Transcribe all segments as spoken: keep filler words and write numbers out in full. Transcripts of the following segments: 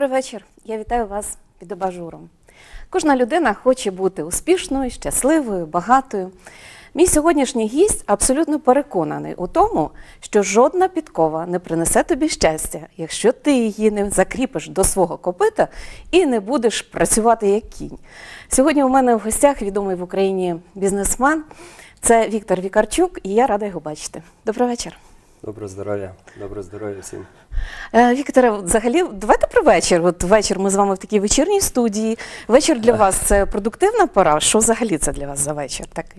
Добрий вечір. Я вітаю вас під абажуром. Кожна людина хоче бути успішною, щасливою, багатою. Мій сьогоднішній гість абсолютно переконаний у тому, що жодна підкова не принесе тобі щастя, якщо ти її не закріпиш до свого копита і не будеш працювати як кінь. Сьогодні у мене в гостях відомий в Україні бізнесмен. Це Віктор Вікарчук, і я рада його бачити. Добрий вечір. Доброго здоров'я, доброго здоров'я всім. Вікторе, взагалі, давайте про вечір. От вечір ми з вами в такій вечірній студії. Вечір для вас – це продуктивна пора? Що взагалі це для вас за вечір такий?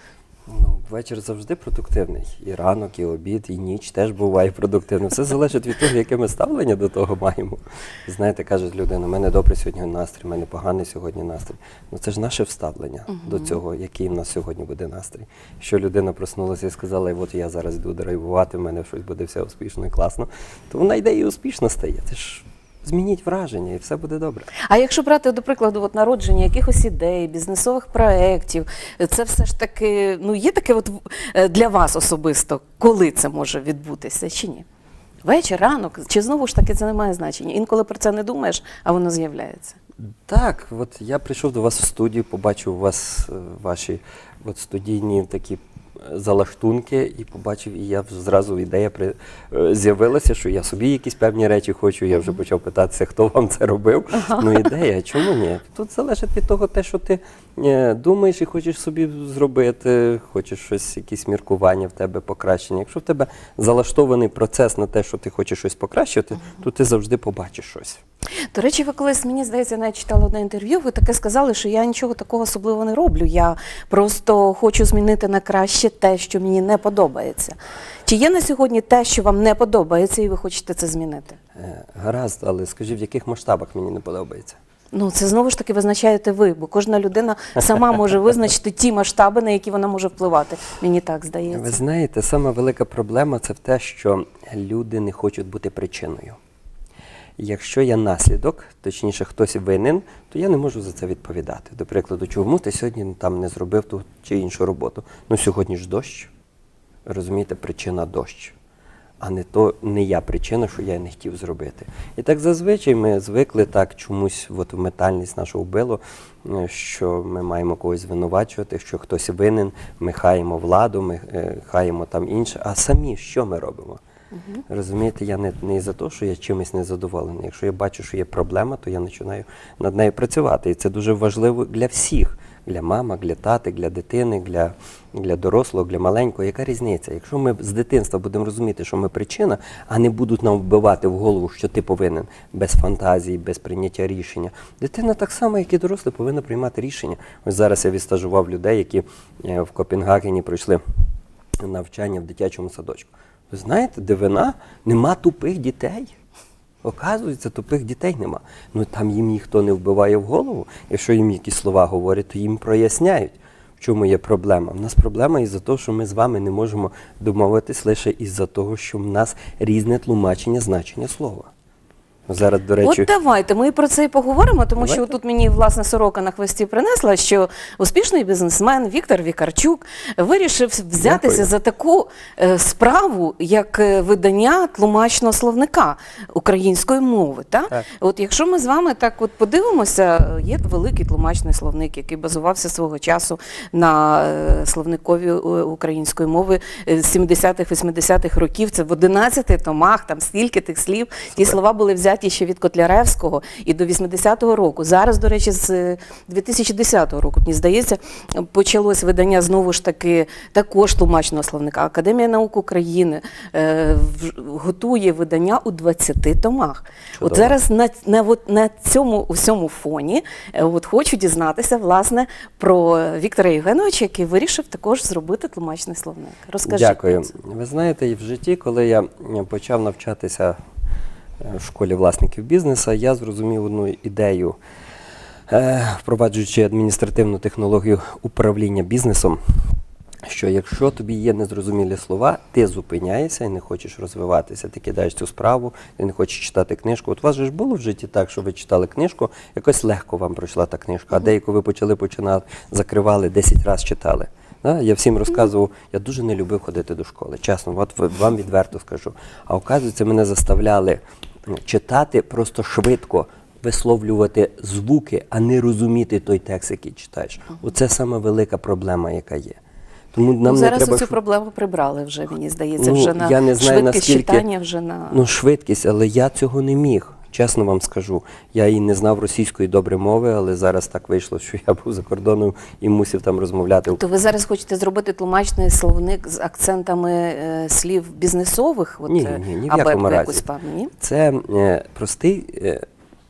Ну, вечір завжди продуктивний. І ранок, і обід, і ніч теж буває продуктивним. Все залежить від того, яке ми ставлення до того маємо. Знаєте, каже людина, у мене добрий сьогодні настрій, у мене поганий сьогодні настрій. Ну це ж наше вставлення угу. до цього, який в нас сьогодні буде настрій. Якщо людина проснулася і сказала, от я зараз йду драйвувати, в мене щось буде все успішно і класно, то вона йде і успішно стає. Це ж змініть враження, і все буде добре. А якщо брати, до прикладу, от народження якихось ідей, бізнесових проєктів, це все ж таки, ну, є таке от для вас особисто, коли це може відбутися, чи ні? Вечір, ранок, чи знову ж таки це не має значення? Інколи про це не думаєш, а воно з'являється. Так, от я прийшов до вас в студію, побачив у вас ваші от студійні такі залаштунки і побачив, і я зразу ідея при... з'явилася, що я собі якісь певні речі хочу, я вже почав питатися, хто вам це робив. Ага. Ну ідея, чому ні? Тут залежить від того, те, що ти думаєш і хочеш собі зробити, хочеш щось, якісь міркування в тебе покращення. Якщо в тебе залаштований процес на те, що ти хочеш щось покращити, ага. то ти завжди побачиш щось. До речі, ви колись, мені здається, навіть читала одне інтерв'ю, ви таке сказали, що я нічого такого особливо не роблю, я просто хочу змінити на краще те, що мені не подобається. Чи є на сьогодні те, що вам не подобається, і ви хочете це змінити? Гаразд, але скажіть, в яких масштабах мені не подобається? Ну, це знову ж таки визначаєте ви, бо кожна людина сама може визначити ті масштаби, на які вона може впливати. Мені так здається. Ви знаєте, сама велика проблема – це в те, що люди не хочуть бути причиною. Якщо я наслідок, точніше хтось винен, то я не можу за це відповідати. До прикладу, чому ти сьогодні там не зробив ту чи іншу роботу? Ну сьогодні ж дощ, розумієте, причина дощ, а не то не я причина, що я не хотів зробити. І так зазвичай ми звикли так чомусь, от в ментальність нашу вбило, що ми маємо когось звинувачувати, що хтось винен, ми хаємо владу, ми хаємо там інше, а самі що ми робимо? Угу. Розумієте, я не, не із-за того, що я чимось незадоволений. Якщо я бачу, що є проблема, то я починаю над нею працювати. І це дуже важливо для всіх. Для мами, для тати, для дитини, для, для дорослого, для маленького. Яка різниця? Якщо ми з дитинства будемо розуміти, що ми причина, а не будуть нам вбивати в голову, що ти повинен, без фантазії, без прийняття рішення. Дитина так само, як і дорослий, повинна приймати рішення. Ось зараз я відстажував людей, які в Копенгагені пройшли навчання в дитячому садочку. Ви знаєте, дивина, нема тупих дітей. Оказується, тупих дітей нема. Ну там їм ніхто не вбиває в голову. Якщо їм якісь слова говорять, то їм проясняють, в чому є проблема. У нас проблема із-за того, що ми з вами не можемо домовитись лише із-за того, що в нас різне тлумачення значення слова. Зараз, до речі... От давайте, ми про це і поговоримо, тому давайте. що тут мені, власне, сорока на хвості принесла, що успішний бізнесмен Віктор Вікарчук вирішив взятися Дякую. за таку е, справу, як видання тлумачного словника української мови. Та? Так. От якщо ми з вами так от подивимося, є великий тлумачний словник, який базувався свого часу на е, словникові української мови сімдесятих-вісімдесятих років, це в одинадцяти томах, там стільки тих слів, ті слова були взяті ще від Котляревського і до вісімдесятого року. Зараз, до речі, з дві тисячі десятого року, мені здається, почалось видання знову ж таки також тлумачного словника. Академія наук України е, готує видання у двадцяти томах. Чудово. От зараз на, на, от, на цьому усьому фоні е, от хочу дізнатися, власне, про Віктора Євгеновича, який вирішив також зробити тлумачний словник. Розкажіть. Дякую. Ви знаєте, в житті, коли я почав навчатися в школі власників бізнесу, я зрозумів одну ідею, впроваджуючи адміністративну технологію управління бізнесом, що якщо тобі є незрозумілі слова, ти зупиняєшся і не хочеш розвиватися, ти кидаєш цю справу, ти не хочеш читати книжку. От у вас же ж було в житті так, що ви читали книжку, якось легко вам пройшла та книжка, а деяку ви почали, починали, закривали, десять разів читали. Да? Я всім розказував, я дуже не любив ходити до школи, чесно, от вам відверто скажу. А оказується, мене заставляли Читати просто швидко, висловлювати звуки, а не розуміти той текст, який читаєш. Оце саме велика проблема, яка є. Тому нам Ну, не зараз треба... цю шв- проблему прибрали вже, мені здається, Ну, вже на я не знаю, швидкість наскільки- читання, вже на... Ну, швидкість, але я цього не міг. Чесно вам скажу. Я і не знав російської добре мови, але зараз так вийшло, що я був за кордоном і мусив там розмовляти. То ви зараз хочете зробити тлумачний словник з акцентами е, слів бізнесових? От, Ні, е, ні, ні в абетку якому разі. якусь певну, ні? Це е, простий е,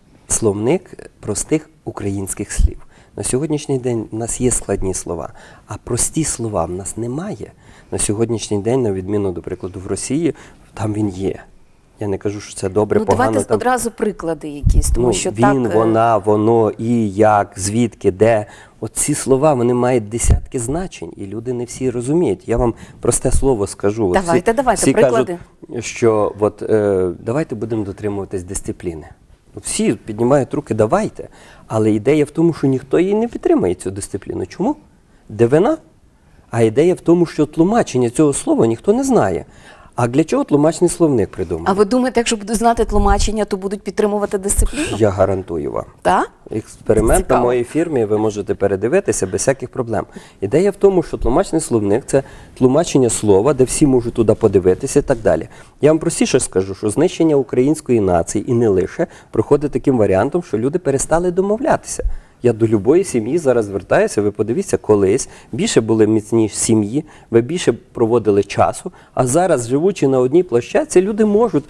словник простих українських слів. На сьогоднішній день в нас є складні слова, а прості слова в нас немає. На сьогоднішній день, на відміну, до прикладу, в Росії, там він є. Я не кажу, що це добре, Ну, погано. давайте там... одразу приклади якісь, тому Ну, що він, так... е, вона, воно, і, як, звідки, де. От ці слова, вони мають десятки значень, і люди не всі розуміють. Я вам просте слово скажу. От Давайте, всі, давайте, всі приклади. кажуть, що от, е, давайте будемо дотримуватись дисципліни. Всі піднімають руки, давайте. Але ідея в тому, що ніхто її не підтримує, цю дисципліну. Чому? Де вина? А ідея в тому, що тлумачення цього слова ніхто не знає. А для чого тлумачний словник придуманий? А ви думаєте, якщо будуть знати тлумачення, то будуть підтримувати дисципліну? Я гарантую вам. Так? Експеримент на Цікаво. моїй фірмі ви можете передивитися без всяких проблем. Ідея в тому, що тлумачний словник – це тлумачення слова, де всі можуть туди подивитися і так далі. Я вам простіше скажу, що знищення української нації і не лише проходить таким варіантом, що люди перестали домовлятися. Я до любої сім'ї зараз звертаюся, ви подивіться, колись більше були міцні сім'ї, ви більше проводили часу, а зараз, живучи на одній площадці, люди можуть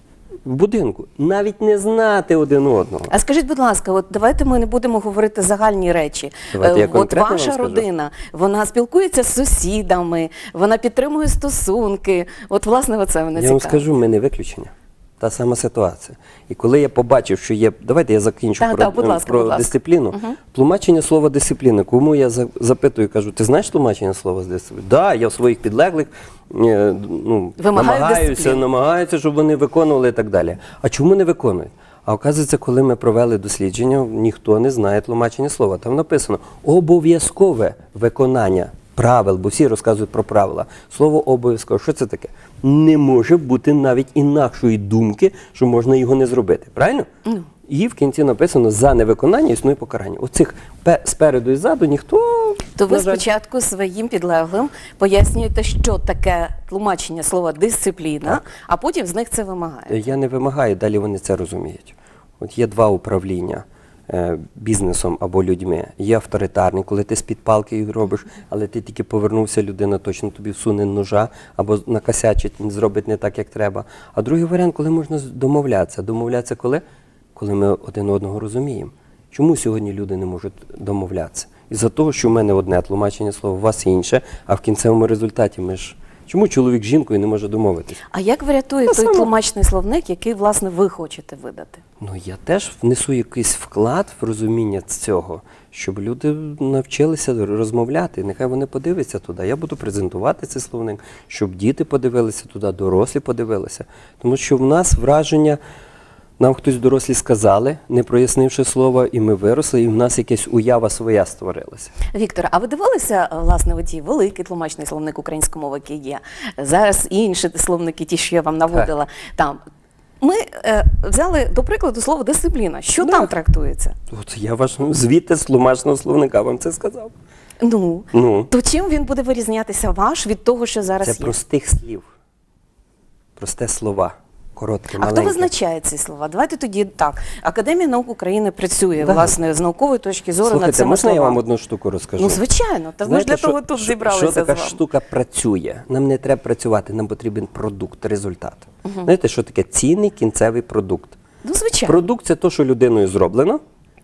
в будинку навіть не знати один одного. А скажіть, будь ласка, от давайте ми не будемо говорити загальні речі. Давайте я Е, От конкретно вам ваша скажу. родина, вона спілкується з сусідами, вона підтримує стосунки. От, власне, оце мене Я вам цікавить. скажу, ми не виключення. Та сама ситуація. І коли я побачив, що є... Давайте я закінчу Так, про, так, будь ласка, про будь ласка. дисципліну. Тлумачення слова дисципліна. Кому я за- запитую, кажу, ти знаєш тлумачення слова з дисципліни? Так, да, я в своїх підлеглих е, ну, Вимагаю намагаюся, дисципліни. намагаюся, щоб вони виконували і так далі. А чому не виконують? А оказується, коли ми провели дослідження, ніхто не знає тлумачення слова. Там написано обов'язкове виконання правил, бо всі розказують про правила. Слово обов'язково. Що це таке? Не може бути навіть інакшої думки, що можна його не зробити. Правильно? Ну. І в кінці написано, за невиконання існує покарання. Оцих пе- спереду і ззаду ніхто... То ви на жаль, спочатку своїм підлеглим пояснюєте, що таке тлумачення слова дисципліна, Так. а потім з них це вимагаєте. Я не вимагаю, далі вони це розуміють. От є два управління е, бізнесом або людьми. Є авторитарний, коли ти з-під палки їх робиш, але ти тільки повернувся, людина точно тобі всуне ножа або накосячить, зробить не так, як треба. А другий варіант, коли можна з- домовлятися. Домовлятися коли? Коли ми один одного розуміємо. Чому сьогодні люди не можуть домовлятися? Із-за того, що в мене одне тлумачення слова, у вас інше, а в кінцевому результаті ми ж... Чому чоловік з жінкою не може домовитися? А як врятує Та той саме. тлумачний словник, який, власне, ви хочете видати? Ну, я теж внесу якийсь вклад в розуміння цього, щоб люди навчилися розмовляти. Нехай вони подивляться туди. Я буду презентувати цей словник, щоб діти подивилися туди, дорослі подивилися. Тому що в нас враження, нам хтось дорослі сказали, не прояснивши слова, і ми виросли, і в нас якась уява своя створилася. Віктор, а ви дивилися, власне, оті великий тлумачний словник української мови, який є? Зараз інші словники, ті, що я вам наводила, там. Ми е, взяли, до прикладу, слово дисципліна. Що Да. там трактується? От я ваш звідти з тлумачного словника вам це сказав. Ну, Ну. то чим він буде вирізнятися ваш від того, що зараз Це є? простих слів. Просте слова. Коротке, А маленьке. хто визначає ці слова? Давайте тоді так. Академія наук України працює, Да. власне, з наукової точки зору над Слухайте, цими можна я словами. вам одну штуку розкажу? Ну, звичайно. Та ми ж Знаєте, для що- того тут що- зібралися Що така з вами. штука працює? Нам не треба працювати, нам потрібен продукт, результат. Знаєте, що таке цінний кінцевий продукт? Ну, звичайно. Продукт – це те, що людиною зроблено,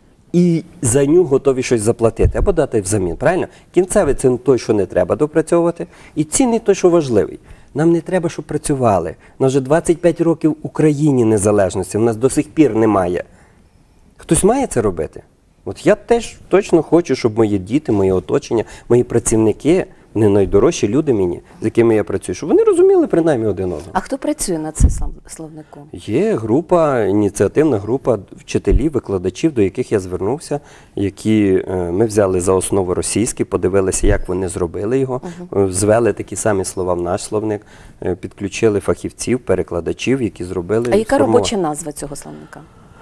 і за нього готові щось заплатити або дати взамін, правильно? Кінцевий – це той, що не треба допрацьовувати, і цінний – той, що важливий. Нам не треба, щоб працювали. У нас вже двадцять п'ять років в Україні незалежності, у нас до сих пір немає. Хтось має це робити? От я теж точно хочу, щоб мої діти, моє оточення, мої працівники Вони найдорожчі люди мені, з якими я працюю, щоб вони розуміли принаймні один одного. А хто працює над цим слов- словником? Є група, ініціативна група вчителів, викладачів, до яких я звернувся, які е, ми взяли за основу російський, подивилися, як вони зробили його, е, звели такі самі слова в наш словник, е, підключили фахівців, перекладачів, які зробили. А яка сформували. робоча назва цього словника?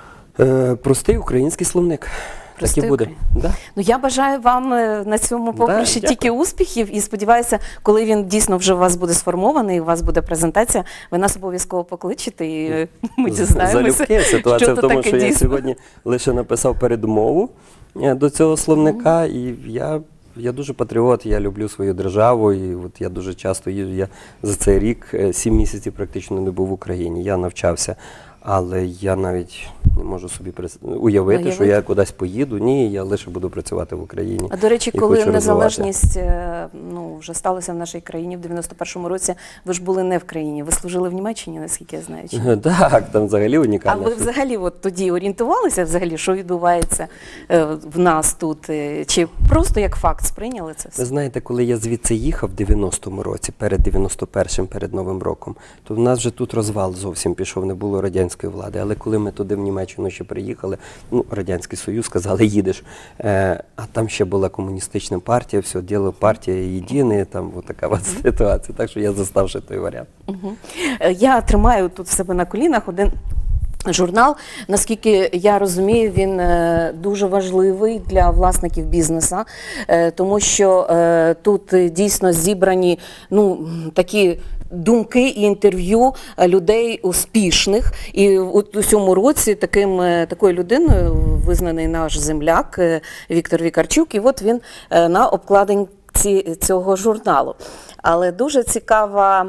Е, Простий український словник. Так Простий і буде. український. Да. Ну, я бажаю вам е, на цьому поприщі дякую. тільки успіхів і сподіваюся, коли він дійсно вже у вас буде сформований, у вас буде презентація, ви нас обов'язково покличете і е, ми дізнаємося, Залюбки. Ситуація що в то тому, таке що я дійсно. сьогодні лише написав передмову е, до цього словника, і я, я дуже патріот, я люблю свою державу, і от я дуже часто їжджу. Я за цей рік е, сім місяців практично не був в Україні. Я навчався, але я навіть не можу собі прис- уявити, що Уявити. я кудись поїду. Ні, я лише буду працювати в Україні. А до речі, і коли хочу розвивати. незалежність е, ну, вже сталася в нашій країні в дев'яносто першому році, ви ж були не в країні, ви служили в Німеччині, наскільки я знаю. чи ні? Так, там взагалі А унікально. ви взагалі от тоді орієнтувалися, взагалі, що відбувається е, в нас тут? е, Чи просто як факт сприйняли це Ви все? знаєте, коли я звідси їхав в дев'яностому році, перед дев'яносто першим, перед Новим роком, то в нас вже тут розвал зовсім пішов, не було радянської влади. Але коли ми туди в Німеччину ще приїхали, ну, Радянський Союз, сказали, їдеш. Е, а там ще була комуністична партія, все, діло партія єдине, там от така от ситуація. Так що я застав ще той варіант. Мгм. Е, Я тримаю тут в себе на колінах один журнал. Наскільки я розумію, він е, дуже важливий для власників бізнесу, е, тому що е, тут е, дійсно зібрані ну, м, такі думки і інтерв'ю е, людей успішних. І от у цьому році таким, е, такою людиною визнаний наш земляк е, Віктор Вікарчук, і от він е, на обкладинці цього журналу. Але дуже цікава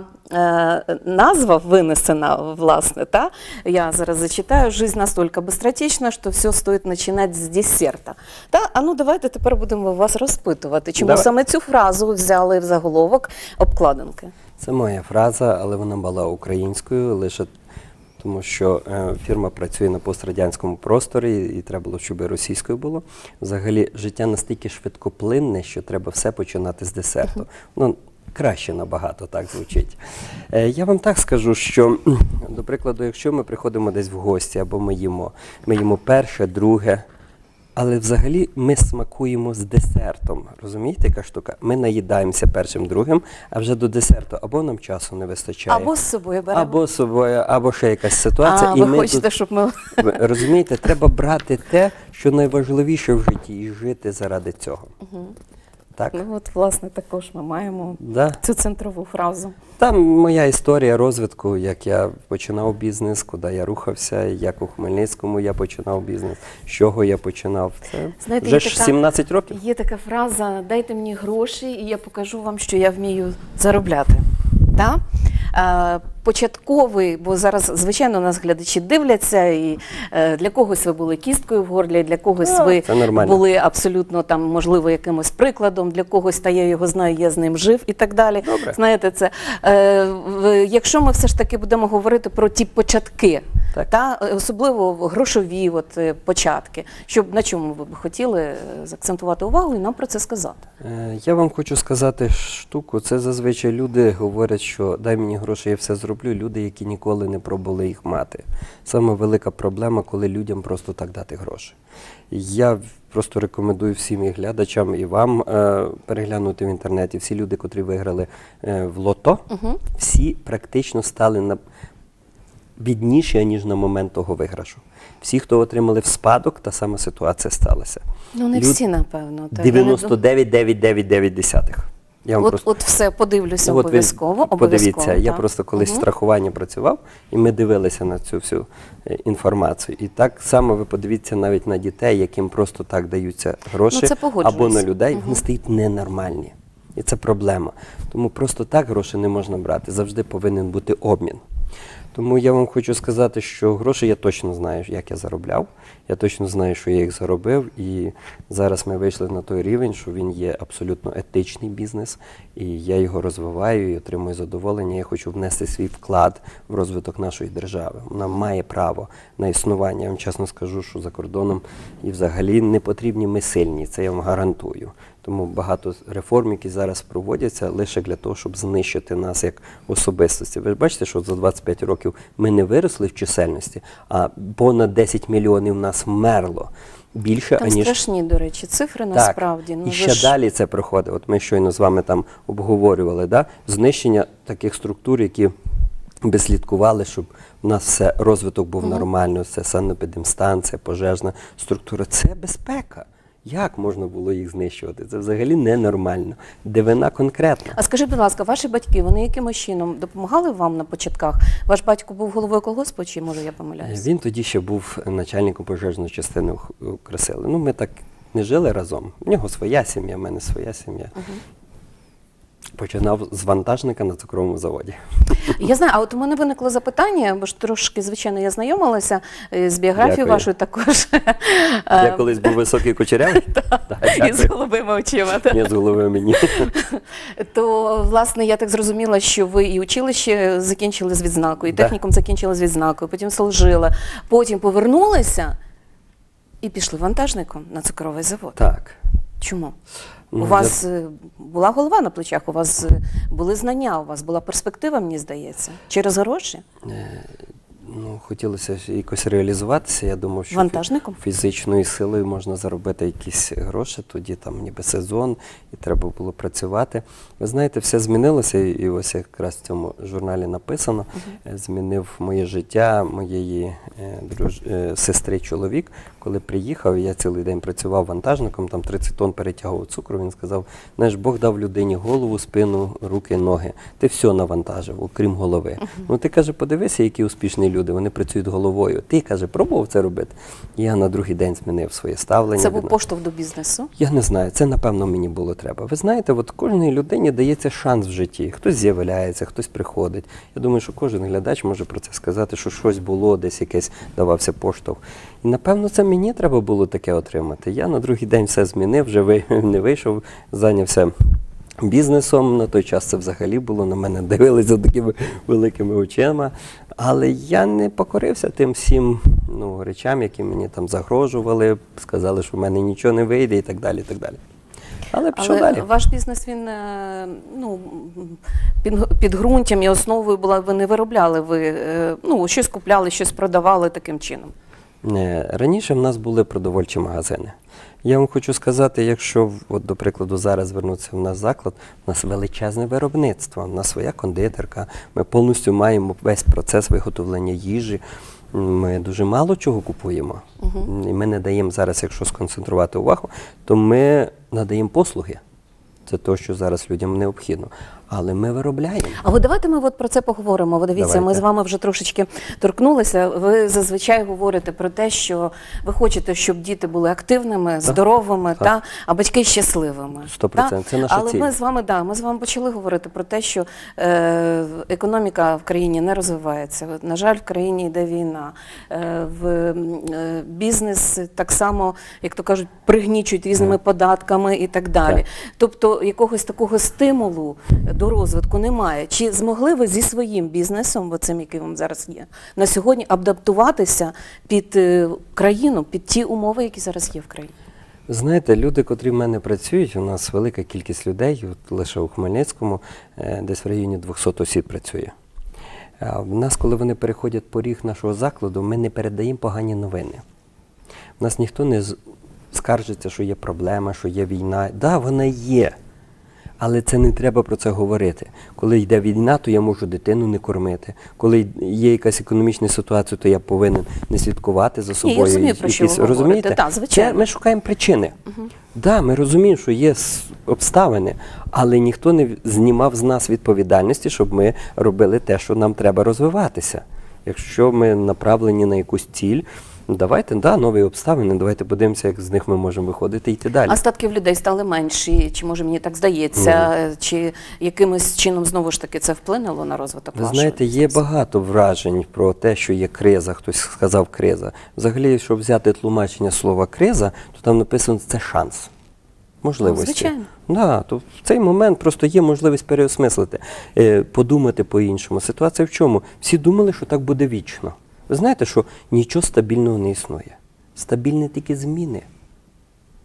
е, назва винесена, власне, та? Я зараз зачитаю. «Жизнь настолько быстротечна, що все стоїть починати з десерта». Та? А ну давайте тепер будемо вас розпитувати, чому Давай. саме цю фразу взяли в заголовок обкладинки. Це моя фраза, але вона була українською, лише тому що е, фірма працює на пострадянському просторі, і треба було, щоб і російською було. Взагалі, життя настільки швидкоплинне, що треба все починати з десерту. Ну, краще набагато так звучить. Е, я вам так скажу, що, до прикладу, якщо ми приходимо десь в гості або ми їмо, ми їмо перше, друге, але взагалі ми смакуємо з десертом. Розумієте, яка штука? Ми наїдаємося першим, другим, а вже до десерту або нам часу не вистачає. Або з собою беремо. Або з собою, або ще якась ситуація. а, і ви ми хочете, тут, щоб ми... ви розумієте, треба брати те, що найважливіше в житті, і жити заради цього. Так? Ну от, власне, також ми маємо Да. цю центрову фразу. Там моя історія розвитку, як я починав бізнес, куди я рухався, як у Хмельницькому я починав бізнес, з чого я починав. Це Знаєте, вже є ж така- сімнадцять років. Є така фраза «дайте мені гроші, і я покажу вам, що я вмію заробляти». Та? Е, початковий, бо зараз, звичайно, нас глядачі дивляться, і е, для когось ви були кісткою в горлі, для когось А, ви це нормально. були абсолютно, там, можливо, якимось прикладом, для когось, та я його знаю, я з ним жив і так далі. Добре. Знаєте, це, е, в- якщо ми все ж таки будемо говорити про ті початки, Так. та, е, особливо грошові от, е, початки, щоб, на чому ви б хотіли е, заакцентувати увагу і нам про це сказати? Е, Я вам хочу сказати штуку. Це зазвичай люди говорять, що дай мені гроші, я все зроблю. Люди, які ніколи не пробували їх мати. Саме велика проблема, коли людям просто так дати гроші. Я просто рекомендую всім і глядачам, і вам е, переглянути в інтернеті. Всі люди, котрі виграли е, в лото, Угу. всі практично стали на бідніші, ніж на момент того виграшу. Всі, хто отримали в спадок, та сама ситуація сталася. Ну, не Люд- всі, напевно. та, я не дев'яносто думаю. дев'ять цілих дев'ять дев'ять дев'ять десятих. Я вам От, просто от все, подивлюся От ви обов'язково. обов'язково, Подивіться, я так. просто колись в Мгм. страхуванні працював, і ми дивилися на цю всю е, інформацію. І так само ви подивіться навіть на дітей, яким просто так даються гроші, Ну, це погоджуюсь. або на людей, Мгм. вони стають ненормальні. І це проблема. Тому просто так гроші не можна брати, завжди повинен бути обмін. Тому я вам хочу сказати, що гроші я точно знаю, як я заробляв. Я точно знаю, що я їх заробив. І зараз ми вийшли на той рівень, що він є абсолютно етичний бізнес. І я його розвиваю і отримую задоволення. Я хочу внести свій вклад в розвиток нашої держави. Вона має право на існування. Я вам чесно скажу, що за кордоном і взагалі не потрібні ми сильні. Це я вам гарантую. Тому багато реформ, які зараз проводяться, лише для того, щоб знищити нас як особистості. Ви ж бачите, що за двадцять п'ять років ми не виросли в чисельності, а понад десять мільйонів нас вмерло. Більше, Там аніж... страшні, до речі, цифри насправді. Так, Ну, і ви ще ж- далі це проходить. От ми щойно з вами там обговорювали, да? Знищення таких структур, які би слідкували, щоб у нас все, розвиток був нормально, це санепідемстанція, пожежна структура. Це безпека. Як можна було їх знищувати? Це взагалі ненормально. Дивина конкретна. А скажіть, будь ласка, ваші батьки, вони якимось чином допомагали вам на початках? Ваш батько був головою колгоспу, чи, може, я помиляюсь? Він тоді ще був начальником пожежної частини у- у Красили. Ну, ми так не жили разом. У нього своя сім'я, в мене своя сім'я. Починав з вантажника на цукровому заводі. Я знаю, а от у мене виникло запитання, бо ж трошки, звичайно, я знайомилася е, з біографією Дякую. вашою також. Я колись був високий кучерявий. І з голубими очима. так. Ні, з голови мені. То, власне, я так зрозуміла, що ви і училище закінчили з відзнакою, і Да. технікум закінчили з відзнакою, потім служили, потім повернулися і пішли вантажником на цукровий завод. Так. Чому? Ну, У вас е, була голова на плечах, у вас е, були знання, у вас була перспектива, мені здається. Через гроші? Ну, хотілося ж якось реалізуватися. Я думав, що Вантажником? фі- фізичною силою можна заробити якісь гроші. Тоді там ніби сезон, і треба було працювати. Ви знаєте, все змінилося, і- і ось якраз в цьому журналі написано. Е, Змінив моє життя, моєї е, друж... е, сестри чоловік. Коли приїхав, я цілий день працював вантажником, там тридцять тонн перетягував цукру. Він сказав, знаєш, Бог дав людині голову, спину, руки, ноги. Ти все навантажив, окрім голови. Ну ти, каже, подивися, які успішні люди, вони працюють головою. Ти, каже, пробував це робити? Я на другий день змінив своє ставлення. Це був від- поштовх до бізнесу? Я не знаю, це напевно мені було треба. Ви знаєте, от кожній людині дається шанс в житті. Хтось з'являється, хтось приходить. Я думаю, що кожен глядач може про це сказати, що щось було, десь якесь давався поштовх. І напевно це мені треба було таке отримати. Я на другий день все змінив, вже ви- не вийшов, зайнявся бізнесом. На той час це взагалі було, на мене дивилися такими великими очима. Але я не покорився тим всім ну, речам, які мені там загрожували, сказали, що в мене нічого не вийде і так далі. І так далі. Але пішов Але далі. ваш бізнес, він е, ну, під, підґрунтям і основою була, ви не виробляли, ви е, ну, щось купляли, щось продавали таким чином. Е, Раніше в нас були продовольчі магазини. Я вам хочу сказати, якщо, от, до прикладу, зараз звернутися в наш заклад, у нас величезне виробництво, у нас своя кондитерка, ми повністю маємо весь процес виготовлення їжі. Ми дуже мало чого купуємо. І ми не даємо зараз, якщо сконцентрувати увагу, то ми надаємо послуги. Це те, що зараз людям необхідно. Але ми виробляємо. А от давайте ми от про це поговоримо. Ви дивіться, ми Давайте. з вами вже трошечки торкнулися. Ви зазвичай говорите про те, що ви хочете, щоб діти були активними, здоровими, Так. та, а батьки щасливими. Сто процентів. та? Це наша Але ціль. ми з вами, да, ми з вами почали говорити про те, що е, економіка в країні не розвивається. На жаль, в країні йде війна. Е, в м, е, бізнес так само, як то кажуть, пригнічують різними податками і так далі. Так. Тобто якогось такого стимулу до розвитку немає. Чи змогли ви зі своїм бізнесом, оцим, який вам зараз є, на сьогодні адаптуватися під е, країну, під ті умови, які зараз є в країні? Знаєте, люди, котрі в мене працюють, у нас велика кількість людей, от лише у Хмельницькому, е, десь в районі двісті осіб працює. А в нас, коли вони переходять поріг нашого закладу, ми не передаємо погані новини. У нас ніхто не з- скаржиться, що є проблема, що є війна. Так, да, вона є. Але це не треба про це говорити. Коли йде війна, то я можу дитину не кормити. Коли є якась економічна ситуація, то я повинен не слідкувати за собою. я розумію, про що ви говорите. Розумієте? Так, звичайно. Це ми шукаємо причини. Так, угу. да, ми розуміємо, що є с- обставини, але ніхто не в- знімав з нас відповідальності, щоб ми робили те, що нам треба розвиватися. Якщо ми направлені на якусь ціль, давайте, да, нові обставини, давайте подивимося, як з них ми можемо виходити і йти далі. А статків людей стали менші, чи може мені так здається, Ну. чи якимось чином знову ж таки це вплинуло на розвиток Ви вашого знаєте, є бізнесу? багато вражень про те, що є криза, хтось сказав криза. Взагалі, якщо взяти тлумачення слова криза, то там написано це шанс, можливості. Ну, звичайно. Да, то в цей момент просто є можливість переосмислити, е, подумати по-іншому. Ситуація в чому? Всі думали, що так буде вічно. Ви знаєте, що нічого стабільного не існує. Стабільні тільки зміни.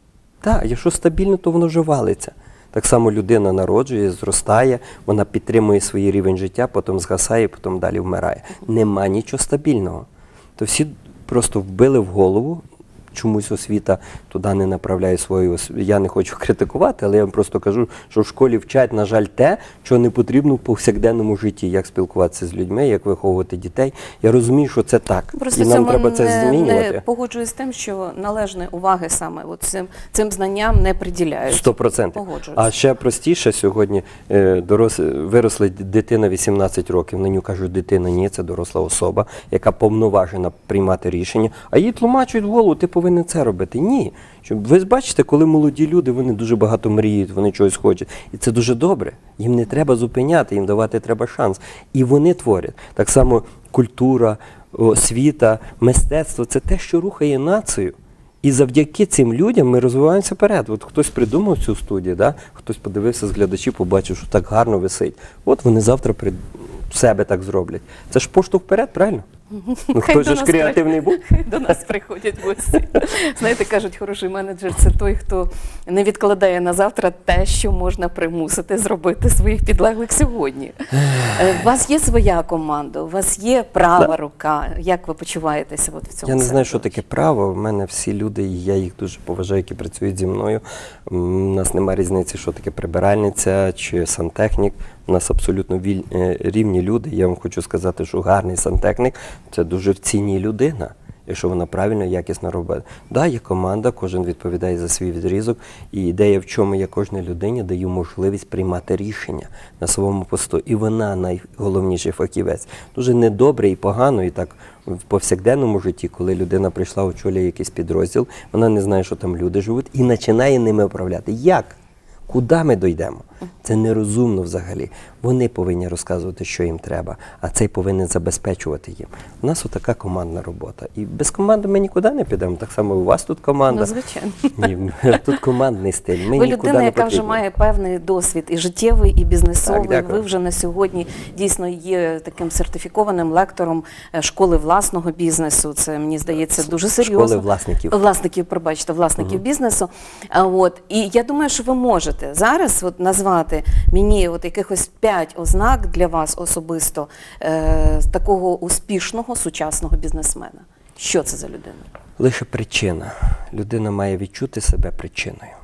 Так, якщо стабільно, то воно вже валиться. Так само людина народжує, зростає, вона підтримує свій рівень життя, потім згасає, потім далі вмирає. Нема нічого стабільного. То всі просто вбили в голову, чомусь освіта туди не направляє свою освіту. Я не хочу критикувати, але я вам просто кажу, що в школі вчать, на жаль, те, що не потрібно в повсякденному житті, як спілкуватися з людьми, як виховувати дітей. Я розумію, що це так, Просто і нам цьому треба це не, змінювати. не погоджуюсь з тим, що належної уваги саме от цим, цим знанням не приділяють. Сто процентів. Погоджуюсь. А ще простіше сьогодні е, дорос... виросла дитина вісімнадцять років, на нього кажуть, дитина, ні, це доросла особа, яка повноважена приймати рішення, а їй тлумачують в голову, ти повинен це робити. Ні. Щоб ви бачите, коли молоді люди, вони дуже багато мріють, вони чогось хочуть. І це дуже добре. Їм не треба зупиняти, їм давати треба шанс. І вони творять. Так само культура, освіта, мистецтво – це те, що рухає націю. І завдяки цим людям ми розвиваємося вперед. От хтось придумав цю студію, да? Хтось подивився з глядачів, побачив, що так гарно висить. От вони завтра при... себе так зроблять. Це ж поштовх вперед, правильно? Ну, Хай хтось до же ж нас креативний був. Хай до нас приходять гості. Знаєте, кажуть, хороший менеджер – це той, хто не відкладає на завтра те, що можна примусити зробити своїх підлеглих сьогодні. Е, У вас є своя команда, у вас є права Да. рука. Як ви почуваєтеся от в цьому Я не знаю, що середовищі? таке право. У мене всі люди, і я їх дуже поважаю, які працюють зі мною. У нас немає різниці, що таке прибиральниця чи сантехнік. У нас абсолютно віль... е, рівні люди. Я вам хочу сказати, що гарний сантехнік – це дуже цінна людина, якщо вона правильно, якісно робить. Так, да, є команда, кожен відповідає за свій відрізок. І ідея в чому я кожній людині даю можливість приймати рішення на своєму посту. І вона найголовніший фахівець. Дуже недобре і погано, і так в повсякденному житті, коли людина прийшла, очолює якийсь підрозділ, вона не знає, що там люди живуть, і починає ними управляти. Як? Куди ми дійдемо? Це нерозумно взагалі. Вони повинні розказувати, що їм треба, а цей повинен забезпечувати їм. У нас отака командна робота. І без команди ми нікуди не підемо. Так само у вас тут команда. Ну, звичайно. Ні, тут командний стиль. Ми Ви нікуди людина, не яка вже потрібні. має певний досвід і життєвий, і бізнесовий. Так, дякую. Ви вже на сьогодні дійсно є таким сертифікованим лектором е, школи власного бізнесу. Це, мені здається, дуже серйозно. Школи власників. Власників, пробачте, власників угу. бізнесу. А, от, і я думаю, що ви можете зараз от, назвати мені от якихось п'ять ознак для вас особисто е, такого успішного сучасного бізнесмена. Що це за людина? Лише причина. Людина має відчути себе причиною.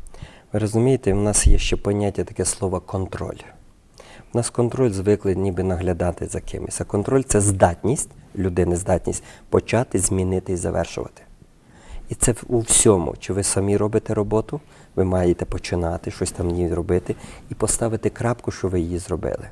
Ви розумієте, в нас є ще поняття таке слово «контроль». У нас контроль звикли ніби наглядати за кимось. А контроль – це здатність, людини здатність почати, змінити і завершувати. І це у всьому. Чи ви самі робите роботу, ви маєте починати, щось там в ній робити і поставити крапку, що ви її зробили.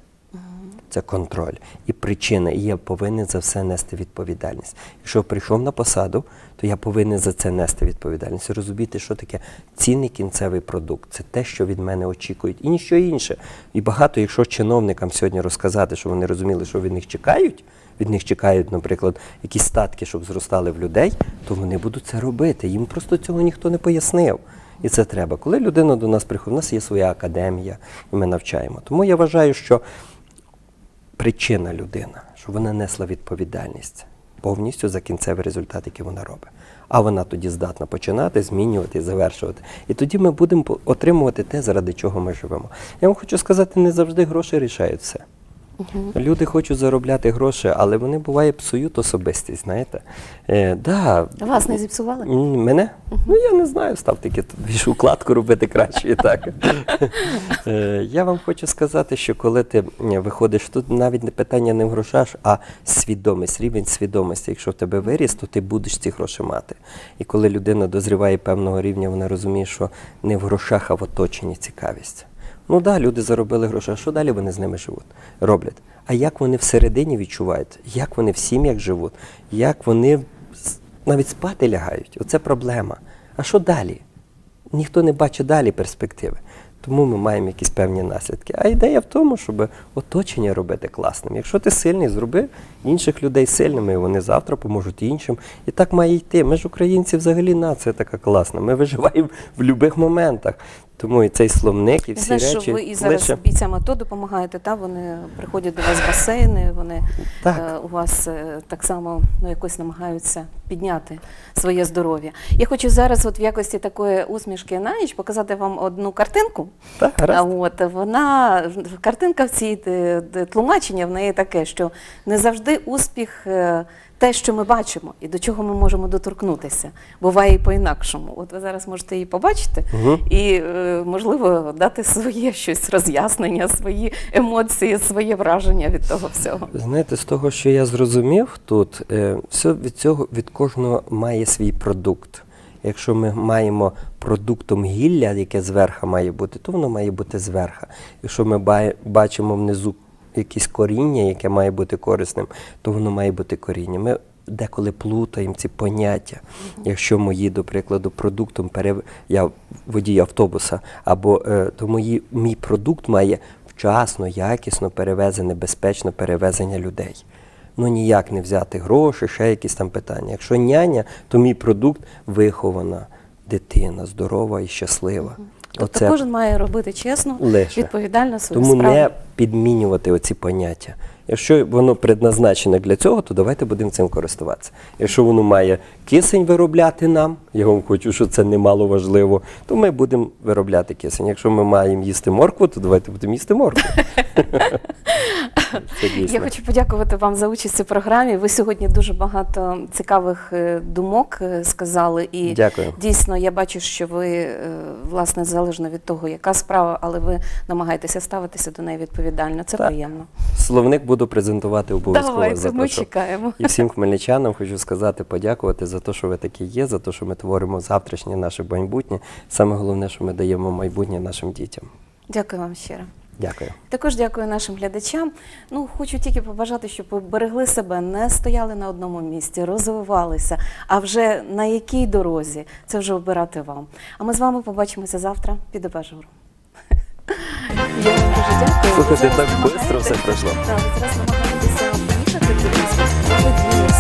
Це контроль. І причина. І я повинен за все нести відповідальність. Якщо я прийшов на посаду, то я повинен за це нести відповідальність. Розуміти, що таке цінний кінцевий продукт. Це те, що від мене очікують. І ніщо інше. І багато, якщо чиновникам сьогодні розказати, що вони розуміли, що від них чекають, від них чекають, наприклад, якісь статки, щоб зростали в людей, то вони будуть це робити. Їм просто цього ніхто не пояснив. І це треба. Коли людина до нас приходить, у нас є своя академія, і ми навчаємо. Тому я вважаю, що причина людина, що вона несла відповідальність повністю за кінцевий результат, який вона робить. А вона тоді здатна починати, змінювати і завершувати. І тоді ми будемо отримувати те, заради чого ми живемо. Я вам хочу сказати, не завжди гроші рішають все. Угу. Люди хочуть заробляти гроші, але вони, буває, псують особистість, знаєте. Е, да. Вас не зіпсували? Мене? Угу. Ну, я не знаю, став таки більш укладку робити краще і так. е, я вам хочу сказати, що коли ти виходиш, тут навіть не питання не в грошах, а свідомість, рівень свідомості. Якщо в тебе виріс, то ти будеш ці гроші мати. І коли людина дозріває певного рівня, вона розуміє, що не в грошах, а в оточенні цікавість. Ну так, да, люди заробили гроші, а що далі вони з ними живуть, роблять? А як вони всередині відчувають, як вони в сім'ях живуть, як вони навіть спати лягають? Оце проблема. А що далі? Ніхто не бачить далі перспективи. Тому ми маємо якісь певні наслідки. А ідея в тому, щоб оточення робити класним. Якщо ти сильний, зроби інших людей сильними, і вони завтра поможуть іншим. І так має йти. Ми ж українці взагалі нація така класна. Ми виживаємо в будь-яких моментах. Тому і цей словник, і Я всі знаю, речі що ви і зараз лише... бійцям АТО допомагаєте, та? Вони приходять до вас в басейни, вони Так. е, у вас е, так само ну, якось намагаються підняти своє здоров'я. Я хочу зараз от в якості такої усмішки на ніч показати вам одну картинку. Так, А гаразд. от вона, картинка в цій е, е, тлумачення в неї таке, що не завжди успіх е, те, що ми бачимо, і до чого ми можемо доторкнутися. Буває і по-інакшому. От ви зараз можете її побачити Угу. і, е, можливо, дати своє щось роз'яснення, свої емоції, своє враження від того всього. Знаєте, з того, що я зрозумів тут, е, все від цього, від кожного має свій продукт. Якщо ми маємо продуктом гілля, яке зверха має бути, то воно має бути зверха. Якщо ми ба- бачимо внизу якесь коріння, яке має бути корисним, то воно має бути коріння. Ми деколи плутаємо ці поняття. Якщо мої, до прикладу, продуктом перев... я водій автобуса, або е, то мої, мій продукт має вчасно, якісно перевезене, безпечно перевезення людей. Ну ніяк не взяти гроші, ще якісь там питання. Якщо няня, то мій продукт вихована дитина, здорова і щаслива. Тобто Оце кожен має робити чесно, лише. відповідально свою Тому справу. не підмінювати оці поняття. Якщо воно предназначене для цього, то давайте будемо цим користуватися. Якщо воно має кисень виробляти нам, я вам хочу, що це немало важливо, то ми будемо виробляти кисень. Якщо ми маємо їсти моркву, то давайте будемо їсти моркву. Це Я дійсно. хочу подякувати вам за участь у програмі. Ви сьогодні дуже багато цікавих е, думок е, сказали. І Дякую. дійсно я бачу, що ви, е, власне, залежно від того, яка справа, але ви намагаєтеся ставитися до неї відповідально. Це Так. приємно. Словник буду презентувати обов'язково. Давайте, ми запрошу. чекаємо. І всім хмельничанам хочу сказати, подякувати за те, що ви такі є, за те, що ми творимо завтрашнє наше майбутнє. Саме головне, що ми даємо майбутнє нашим дітям. Дякую вам щиро. Дякую. Також дякую нашим глядачам. Ну, хочу тільки побажати, щоб ви берегли себе, не стояли на одному місці, розвивалися. А вже на якій дорозі, це вже обирати вам. А ми з вами побачимося завтра під абажуром. Я вам дуже дякую. Слухайте, Зараз так намагаєтесь- швидко все пройшло. Так, зараз намагаєтеся поїхати кудись, але